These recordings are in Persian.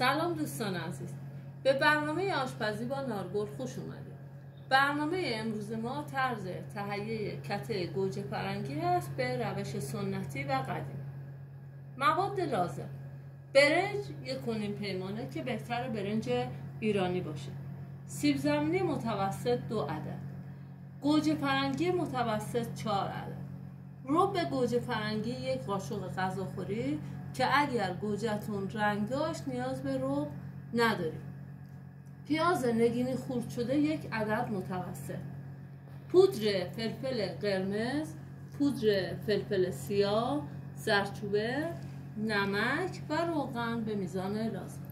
سلام دوستان عزیز، به برنامه آشپزی با نارگل خوش اومدید. برنامه امروز ما طرز تهیه کته گوجه فرنگی است به روش سنتی و قدیم. مواد لازم: برنج 1.5 پیمانه که بهتر برنج ایرانی باشه، سیب زمینی متوسط 2 عدد، گوجه فرنگی متوسط 4 عدد، رب گوجه فرنگی 1 قاشق غذاخوری که اگر گوجه‌تون رنگ داشت نیاز به رب نداریم، پیاز نگینی خرد شده 1 عدد متوسط، پودر فلفل قرمز، پودر فلفل سیاه، زردچوبه، نمک و روغن به میزان لازم.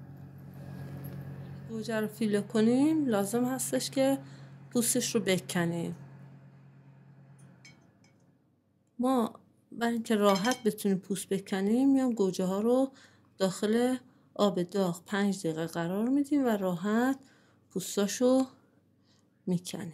گوجه رو فیله کنیم لازم هستش که پوستش رو بکنیم. ما برای اینکه راحت بتونیم پوست بکنیم میام گوجه ها رو داخل آب داغ 5 دقیقه قرار میدیم و راحت پوستاشو میکنیم.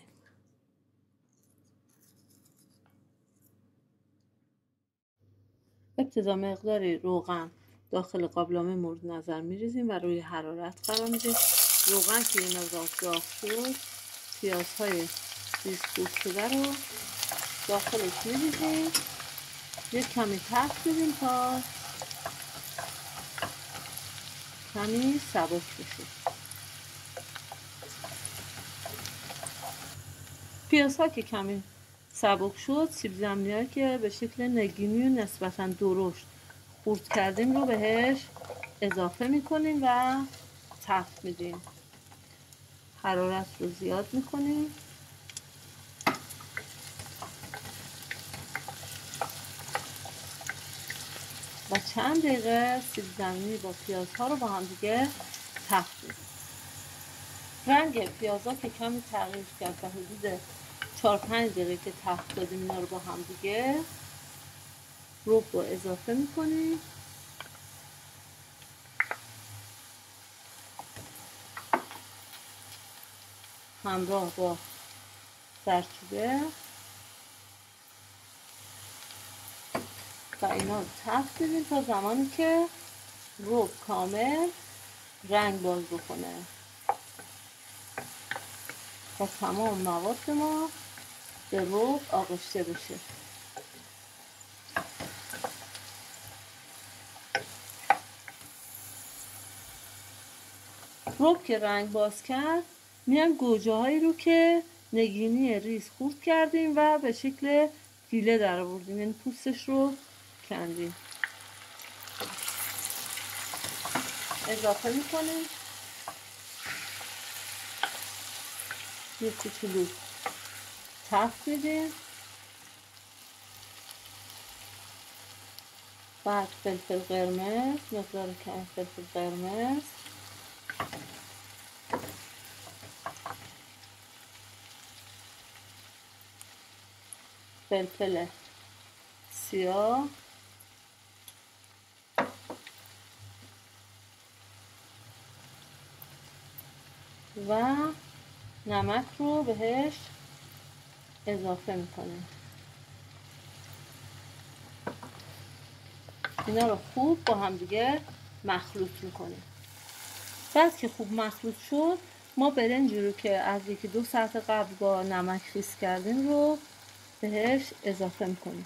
ابتدا مقداری روغن داخل قابلمه مورد نظر میریزیم و روی حرارت قرار میدیم. روغن که این مقدار داغ شد پیازهای ریز خورد شده رو داخلش میریزیم، یک کمی تفت بدیم تا کمی سبک بشه. پیازها که کمی سبک شد سیب زمینی‌ها که به شکل نگینی و نسبتاً درشت خرد کردیم رو بهش اضافه میکنیم و تفت میدیم. حرارت رو زیاد میکنیم و چند دقیقه سیب زمینی با پیازها رو با هم دیگه تفت میدیم. رنگ پیازها که کمی تغییر کرد و حدود 4-5 دقیقه که تفت دادیم اینا رو با هم دیگه رب رو اضافه میکنیم. همراه با زردچوبه و اینا رو تفت بدیم تا زمانی که رب کامل رنگ باز بکنه و تمام مواد ما به رب آغشته بشه. رب که رنگ باز کرد میان گوجه هایی رو که نگینی ریز خورد کردیم و به شکل فیله در آوردیم، یعنی پوستش رو کندیم، اضافه میکنیم. یک کوچولو تفت میدیم، بعد فلفل قرمز، مقدار کم فلفل قرمز، فلفل سیاه و نمک رو بهش اضافه میکنیم. اینا رو خوب با هم دیگه مخلوط میکنیم. بعد که خوب مخلوط شد ما برنجی رو که از 1-2 ساعت قبل با نمک خیس کردیم رو بهش اضافه میکنیم.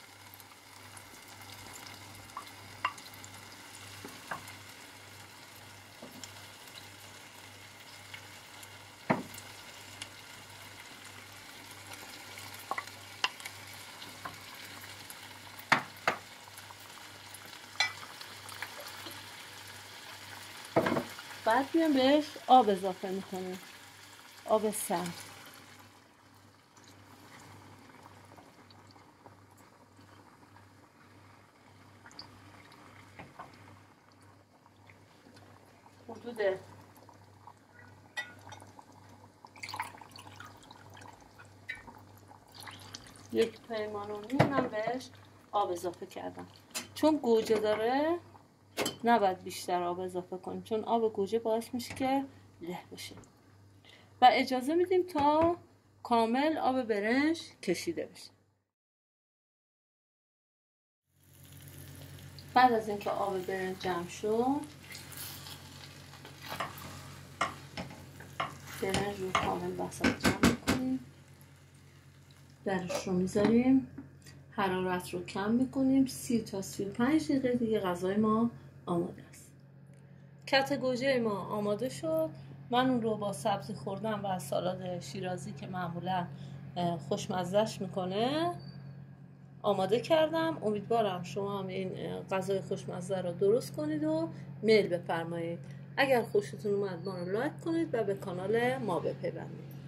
بعد میام بهش آب اضافه میکنیم، آب سرد. حدود 1 پیمانه و نیم من بهش آب اضافه کردم. چون گوجه داره نباید بیشتر آب اضافه کنیم، چون آب گوجه باعث میشه که له بشه و اجازه میدیم تا کامل آب برنج کشیده بشه. بعد از اینکه آب برنج جمع شد برنج رو کامل وسط جمع میکنیم، درش رو میذاریم، حرارت رو کم میکنیم. 30 تا 35 دقیقه دیگه غذای ما آماده است. کته گوجه ما آماده شد. من اون رو با سبزی خوردن و سالاد شیرازی که معمولا خوشمزهش میکنه آماده کردم. امیدوارم شما هم این غذای خوشمزه رو درست کنید و میل بفرمایید. اگر خوشتون اومد ما رو لایک کنید و به کانال ما بپیوندید.